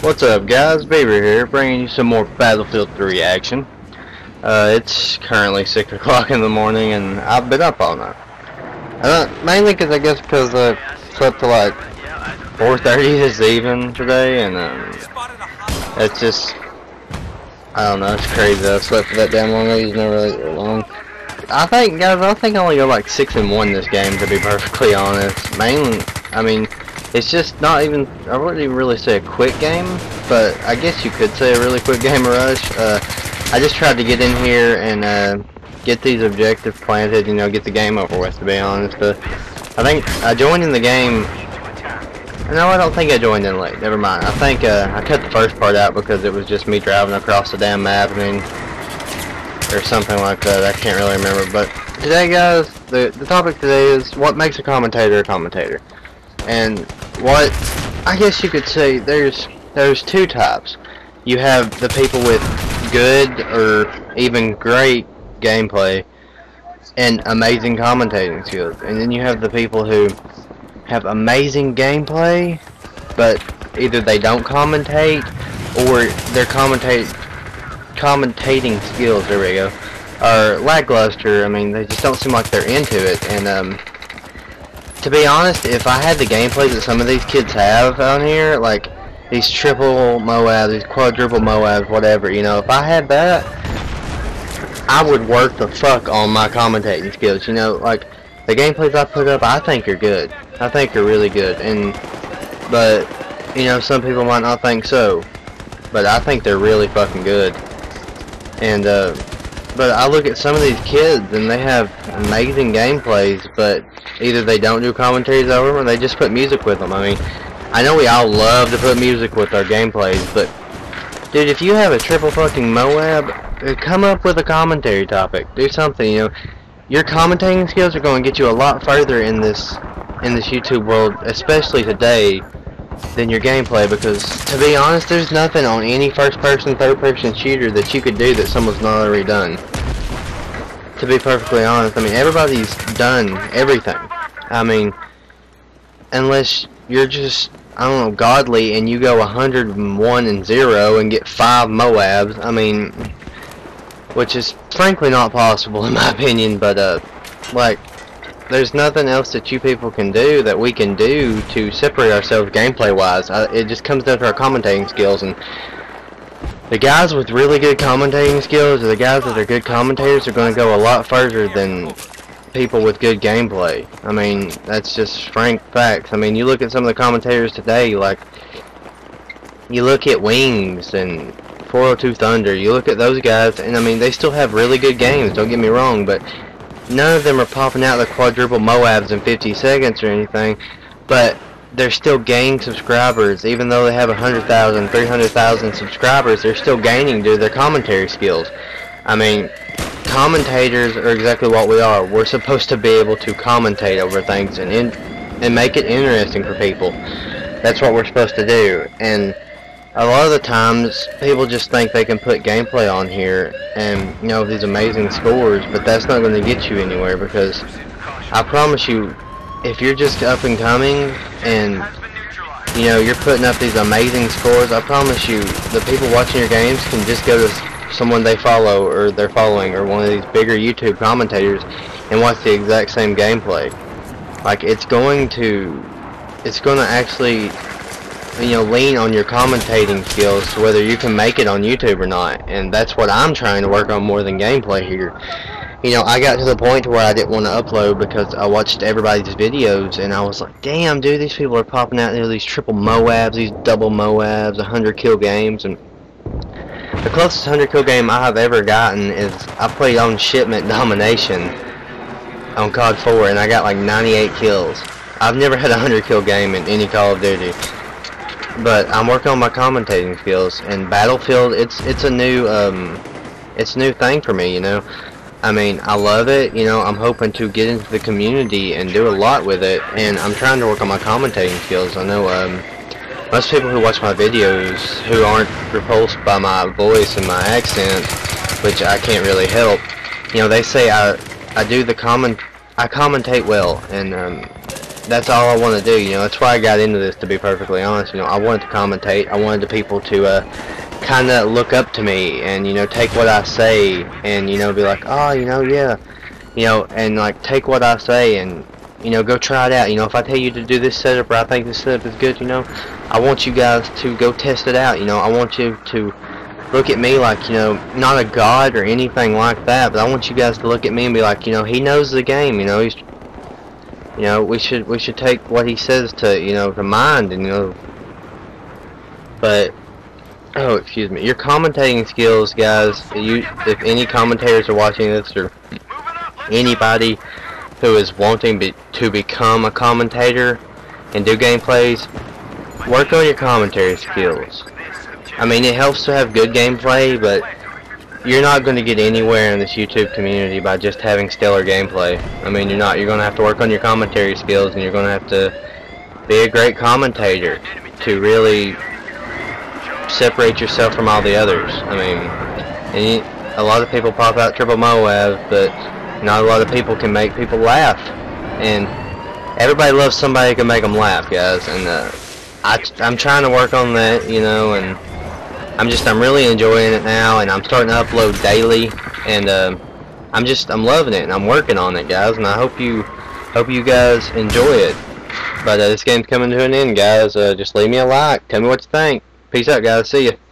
What's up, guys? Beaver here, bringing you some more Battlefield 3 action. It's currently 6 o'clock in the morning, and I've been up all night. Mainly because I slept till like 4:30 this evening today, and it's just, I don't know, it's crazy. I slept for that damn long. I usually never really that long. I think, guys, I only go like 6-1 this game, to be perfectly honest. Mainly, I mean, it's just not even, I wouldn't even really say a quick game, but I guess you could say a really quick game of Rush. I just tried to get in here and get these objectives planted, you know, get the game over with, to be honest. I think I joined in the game. No, I don't think I joined in late. Never mind. I think I cut the first part out because it was just me driving across the damn map, or something like that. I can't really remember. But today, guys, the topic today is what makes a commentator a commentator. And what, I guess you could say, there's two types. You have the people with good or even great gameplay and amazing commentating skills, and then you have the people who have amazing gameplay, but either they don't commentate or their commentating skills, there we go, are lackluster. I mean, they just don't seem like they're into it. And to be honest, if I had the gameplay that some of these kids have on here, like these triple Moabs, these quadruple Moabs, whatever, you know, if I had that, I would work the fuck on my commentating skills. You know, like the gameplays I put up, I think are good. I think are really good. But you know, some people might not think so, but I think they're really fucking good. And but I look at some of these kids and they have amazing gameplays, but either they don't do commentaries over them or they just put music with them. I mean, I know we all love to put music with our gameplays, but dude, if you have a triple fucking Moab, come up with a commentary topic. Do something, you know. Your commentating skills are going to get you a lot further in this YouTube world, especially today, than your gameplay, because to be honest, there's nothing on any first-person, third-person shooter that you could do that someone's not already done. To be perfectly honest, I mean, everybody's done everything. I mean, unless you're just, I don't know, godly and you go 101-0 and get 5 Moabs, I mean, which is frankly not possible in my opinion, but like, there's nothing else that you people can do that we can do to separate ourselves gameplay wise. It just comes down to our commentating skills, and the guys with really good commentating skills, or the guys that are good commentators, are going to go a lot further than people with good gameplay. I mean, that's just frank facts. I mean, you look at some of the commentators today, like, you look at Wings and 402 Thunder, you look at those guys, and I mean, they still have really good games, don't get me wrong, but none of them are popping out the quadruple Moabs in 50 seconds or anything, but they're still gaining subscribers. Even though they have 100,000, 300,000 subscribers, they're still gaining due to their commentary skills. I mean, commentators are exactly what we are. We're supposed to be able to commentate over things and make it interesting for people. That's what we're supposed to do. And a lot of the times, people just think they can put gameplay on here and, you know, these amazing scores, but that's not going to get you anywhere, because I promise you, if you're just up and coming and, you know, you're putting up these amazing scores, I promise you, the people watching your games can just go to someone they follow or they're following, or one of these bigger YouTube commentators, and watch the exact same gameplay. Like, it's going to actually, you know, lean on your commentating skills to whether you can make it on YouTube or not. And that's what I'm trying to work on more than gameplay here. You know, I got to the point where I didn't want to upload because I watched everybody's videos and I was like, damn dude, these people are popping out there, these triple Moabs, these double Moabs, 100 kill games. And the closest 100 kill game I have ever gotten is I played on Shipment Domination on COD 4 and I got like 98 kills. I've never had a 100 kill game in any Call of Duty. But I'm working on my commentating skills, and Battlefield, it's a new thing for me, you know. I mean, I love it, you know. I'm hoping to get into the community and do a lot with it, and I'm trying to work on my commentating skills. I know most people who watch my videos who aren't repulsed by my voice and my accent, which I can't really help, you know, they say I commentate well, and that's all I want to do. You know, that's why I got into this, to be perfectly honest. You know, I wanted to commentate. I wanted the people to kind of look up to me and, you know, take what I say and, you know, be like, oh, you know, yeah, you know, and like take what I say and, you know, go try it out. You know, if I tell you to do this setup or I think this setup is good, you know, I want you guys to go test it out. You know, I want you to look at me like, you know, not a god or anything like that, but I want you guys to look at me and be like, you know, he knows the game. You know, he's, you know, we should take what he says to, you know, to mind, and, you know, but, oh, excuse me, your commentating skills, guys, if any commentators are watching this, or anybody who is wanting to become a commentator and do gameplays, work on your commentary skills. I mean, it helps to have good gameplay, but you're not going to get anywhere in this YouTube community by just having stellar gameplay. I mean, you're not. You're going to have to work on your commentary skills, and you're going to have to be a great commentator to really separate yourself from all the others. I mean, a lot of people pop out triple Moab, but not a lot of people can make people laugh. And everybody loves somebody who can make them laugh, guys. And I'm trying to work on that, you know, and I'm really enjoying it now, and I'm starting to upload daily, and I'm loving it, and I'm working on it, guys, and I hope you guys enjoy it. But this game's coming to an end, guys. Just leave me a like, tell me what you think. Peace out, guys. See ya.